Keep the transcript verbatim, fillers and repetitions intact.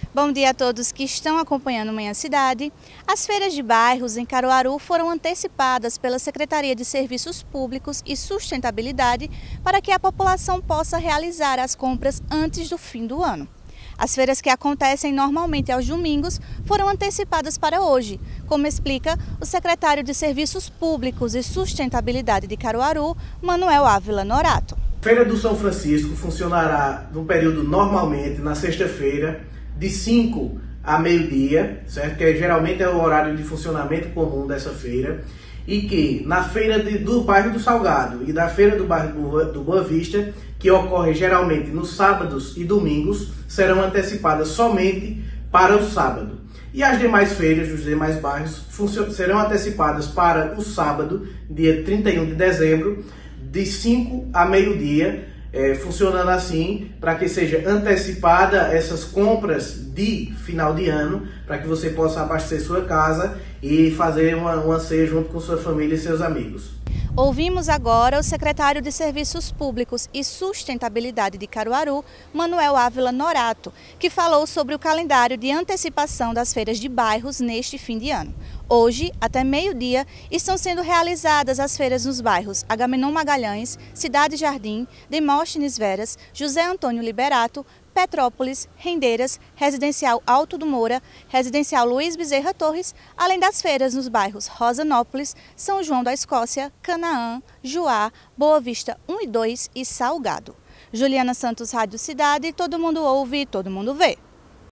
Bom dia a todos que estão acompanhando Manhã Cidade. As feiras de bairros em Caruaru foram antecipadas pela Secretaria de Serviços Públicos e Sustentabilidade para que a população possa realizar as compras antes do fim do ano. As feiras que acontecem normalmente aos domingos foram antecipadas para hoje, como explica o secretário de Serviços Públicos e Sustentabilidade de Caruaru, Manuel Ávila Norato. A Feira do São Francisco funcionará no período normalmente na sexta-feira, de cinco a meio-dia, certo? Que geralmente é o horário de funcionamento comum dessa feira, e que na feira de, do bairro do Salgado e da feira do bairro do, do Boa Vista, que ocorre geralmente nos sábados e domingos, serão antecipadas somente para o sábado. E as demais feiras dos demais bairros serão antecipadas para o sábado, dia trinta e um de dezembro, de cinco a meio-dia, É, funcionando assim para que seja antecipada essas compras de final de ano, para que você possa abastecer sua casa e fazer uma, uma ceia junto com sua família e seus amigos. Ouvimos agora o secretário de Serviços Públicos e Sustentabilidade de Caruaru, Manuel Ávila Norato, que falou sobre o calendário de antecipação das feiras de bairros neste fim de ano. Hoje, até meio-dia, estão sendo realizadas as feiras nos bairros Agamenon Magalhães, Cidade Jardim, Demóstenes Veras, José Antônio Liberato, Petrópolis, Rendeiras, Residencial Alto do Moura, Residencial Luiz Bezerra Torres, além das feiras nos bairros Rosanópolis, São João da Escócia, Canaã, Juá, Boa Vista um e dois e Salgado. Juliana Santos, Rádio Cidade, todo mundo ouve, todo mundo vê.